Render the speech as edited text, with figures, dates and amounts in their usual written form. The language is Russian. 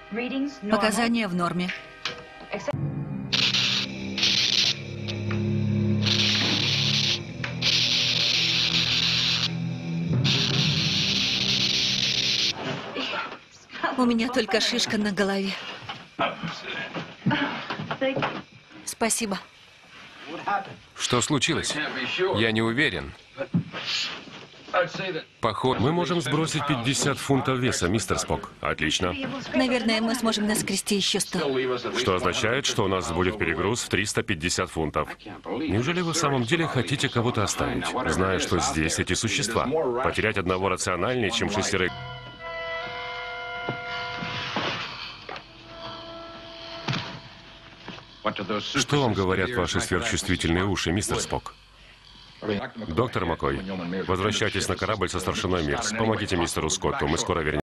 Показания в норме. У меня только шишка на голове. Спасибо. Что случилось? Я не уверен. Поход. Мы можем сбросить 50 фунтов веса, мистер Спок. Отлично. Наверное, мы сможем наскрести еще 100. Что означает, что у нас будет перегруз в 350 фунтов. Неужели вы в самом деле хотите кого-то оставить, зная, что здесь эти существа? Потерять одного рациональнее, чем 6. Что вам говорят ваши сверхчувствительные уши, мистер Спок? Доктор Маккой, возвращайтесь на корабль со старшиной Мирс. Помогите мистеру Скотту, мы скоро вернемся.